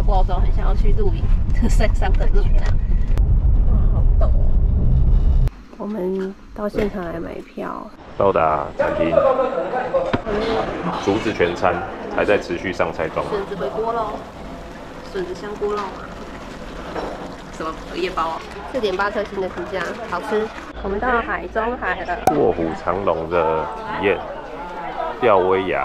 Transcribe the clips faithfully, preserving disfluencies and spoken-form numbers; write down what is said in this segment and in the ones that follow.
不好走，很想要去露营，山上的路这样。哇，好陡哦！我们到现场来买票。 到达餐厅，竹子全餐还在持续上菜中。 笋子回锅喽，笋子香锅肉嘛。什么荷叶包啊？四点八颗星的评价，好吃。我们到海中海了。 卧虎藏龙的体验，吊威亚。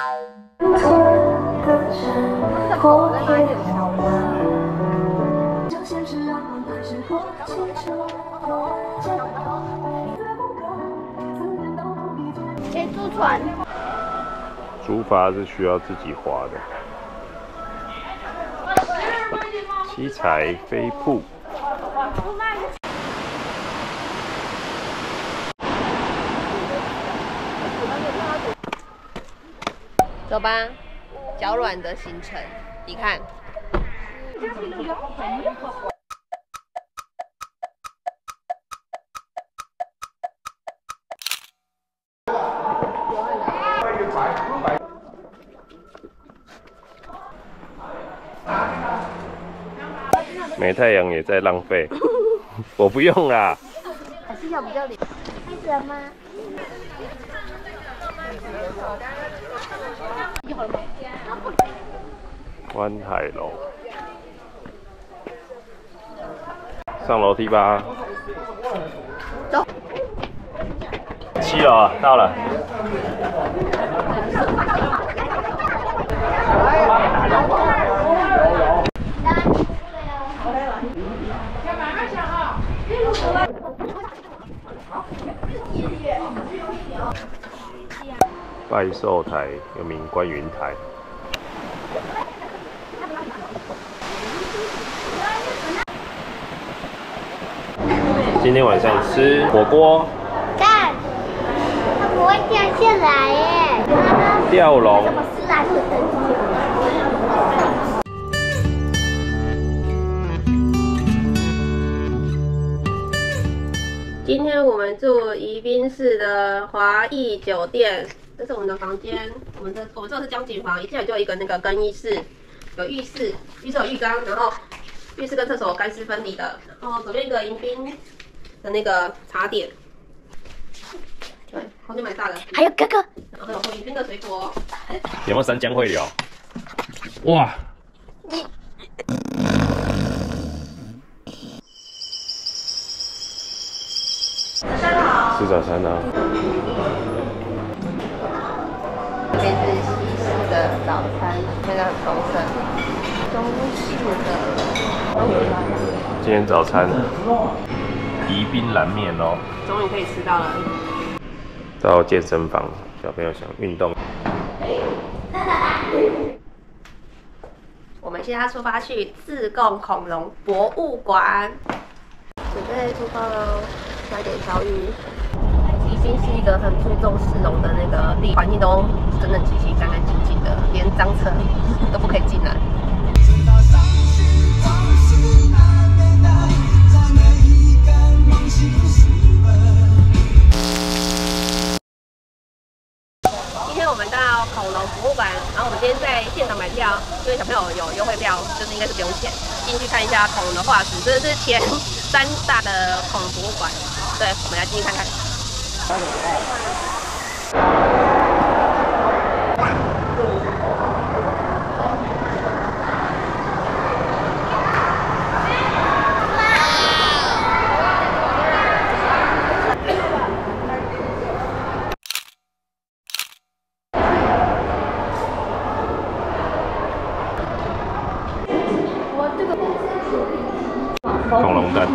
可以租船。 竹筏是需要自己划的。七彩飞瀑。 走吧，脚软的行程，你看。 没太阳也在浪费，我不用啦。 还是要比较脸。开始了吗？ 观海楼，上楼梯吧。 走。 七楼啊，到了。拜寿台又名观云台。今天晚上吃火锅。 看，它不会掉下来耶。 吊龙。 怎么撕啊？ 今天我们住宜宾市的华义酒店，这是我们的房间。我们的我们这是江景房，一进来就有一个那个更衣室，有浴室，浴室有浴缸，然后浴室跟厕所干湿分离的。然后左边一个迎宾的那个茶点，对，空间蛮大的。 还有哥哥， 然后有迎宾的水果。 有没有三江汇流？哇！吃早餐啊！ 这边是西式的早餐，现在很丰盛。中式的， 今天早餐宜宾蓝面哦， 终于可以吃到了。 到健身房，小朋友想运动。 我们现在出发去自贡恐龙博物馆，准备出发喽！买点小鱼。宜宾是一个很注重市容的那个地，环境都整整齐齐、干干净净的，连脏车都不可以进来。今天我们到恐龙博物馆，然后我们今天在现场买票，因为小朋友有优惠票，就是应该是不用钱，进去看一下恐龙的化石，这是前三大的恐龙博物馆。对，我们来进去看看。 恐龙蛋，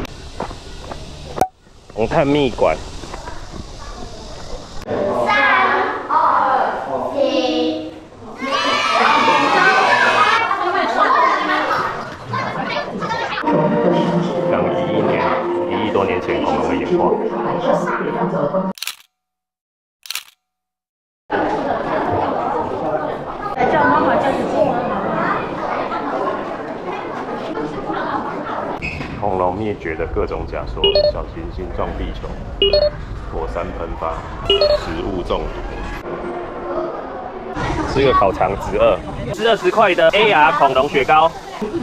龙探秘馆。 三二一。 讲一亿年，一亿多年前恐龙的演化。 叫妈妈叫你进吗？ 恐龙灭绝的各种假说：小行星撞地球、火山喷发、食物中毒、 吃个烤肠直二，是二十块的 A R 恐龙雪糕。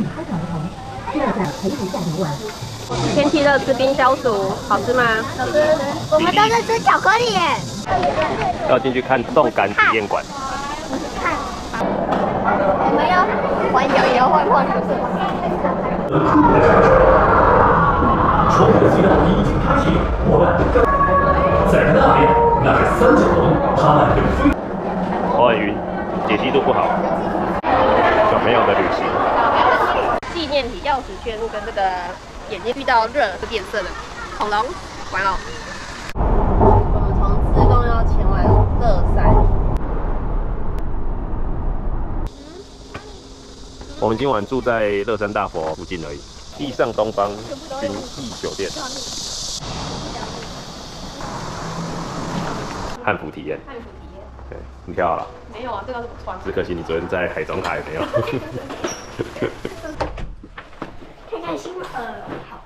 天气热吃冰消暑，好吃吗？ 好吃。我们都是吃巧克力耶。 要进去看动感体验馆。 看，我们要玩摇摇晃晃的。 窗户急到已经开启，我们在那边，那是三角龙，它们有飞。 我很晕，解析度不好。小朋友的旅行。 纪念体钥匙圈跟这个眼睛遇到热会变色的恐龙玩偶。我们从自贡要前往乐山。 我们今晚住在乐山大佛附近而已。地上东方君逸酒店，汉服体验。 汉服体验。 对，你跳好了？ 没有啊，这个是我穿的。 只可惜你昨天在海中海没有。 看看新呃，好。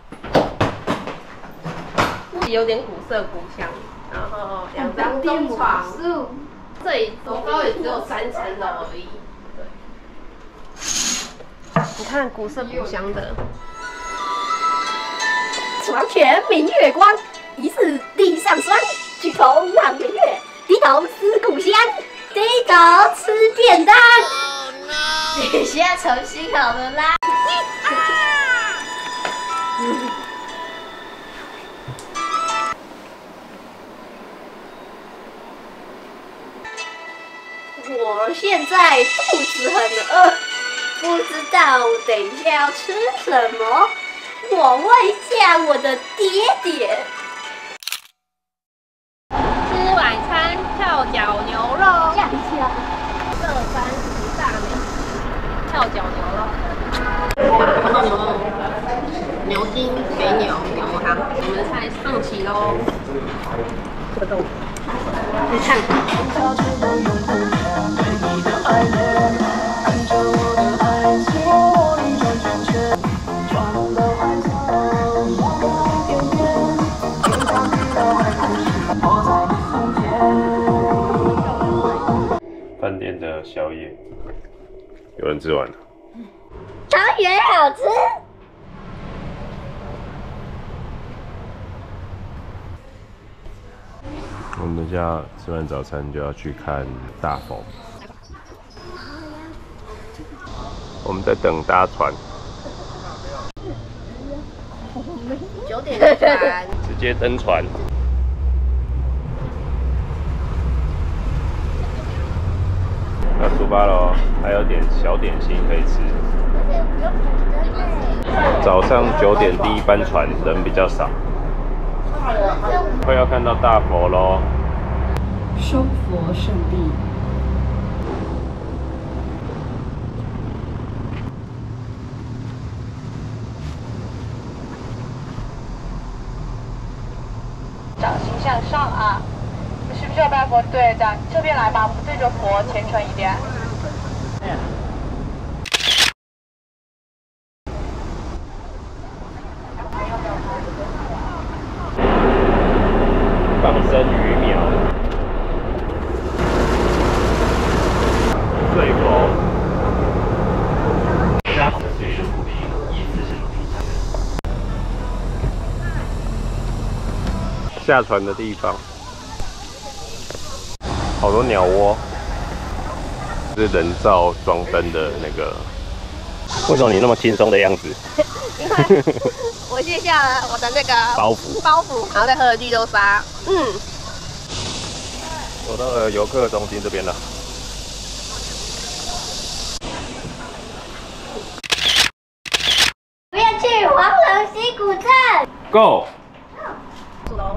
有点古色古香，然后两张中床，这里楼高也只有三层楼而已。对，你看古色古香的。 床前明月光，疑是地上霜。举头望明月，低头思故乡。低头吃便当。Oh no！ 你现在重新好了啦。我现在肚子很饿，不知道等一下要吃什么。我问一下我的爹爹。 吃晚餐，跳脚牛肉。 这样子啊。 乐山十大美食，跳脚牛肉。看到牛肉，牛筋、肥牛、牛汤，我们的菜上齐喽。这个豆腐，你看。 饭店的宵夜，有人吃完了。 汤圆好吃。 我们等下吃完早餐就要去看大佛。我们在等搭船。 九点的船， 直接登船。要出发喽，还有点小点心可以吃。早上九点第一班船，人比较少。快要看到大佛喽！ 收佛圣地。 掌心向上啊！你需不需要拜佛？对，这样这边来吧，我们对着佛虔诚一点。 放生鱼苗，睡佛。 家好的随身物品依次是如下。 下船的地方，好多鸟窝，是人造装灯的那个。为什么你那么轻松的样子？ 因为我卸下了我的那个包袱， 包袱，然后再喝了绿豆沙。嗯， 走到了游客中心这边了。 我要去黄龙溪古镇。 Go！ 住楼。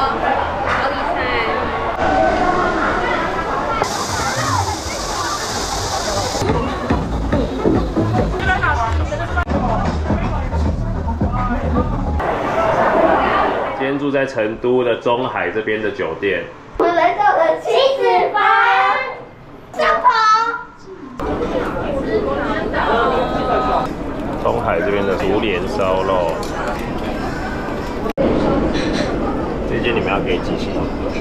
高丽菜。 今天住在成都的中海这边的酒店。 我们来到了亲子房，帐篷。 中海这边的竹帘烧肉。这间你们要给几星？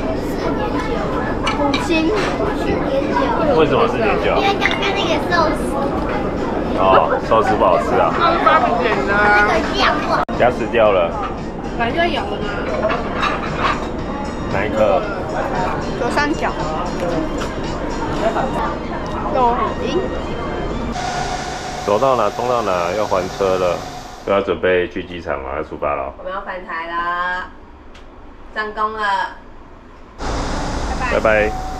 五星。 为什么四点九？ 因为刚刚那个寿司， 哦，寿司不好吃啊。 那个酱味。 牙齿掉了。 本来就要咬的嘛。 哪一颗？ 左上角。肉很硬。 走到哪冲到哪，要还车了，都要准备去机场了，要出发了。 我们要返台了，上工了， 拜拜。拜拜。